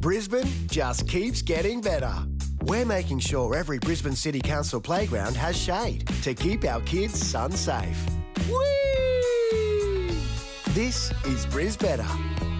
Brisbane just keeps getting better. We're making sure every Brisbane City Council playground has shade to keep our kids sun safe. Whee! This is Brisbetter.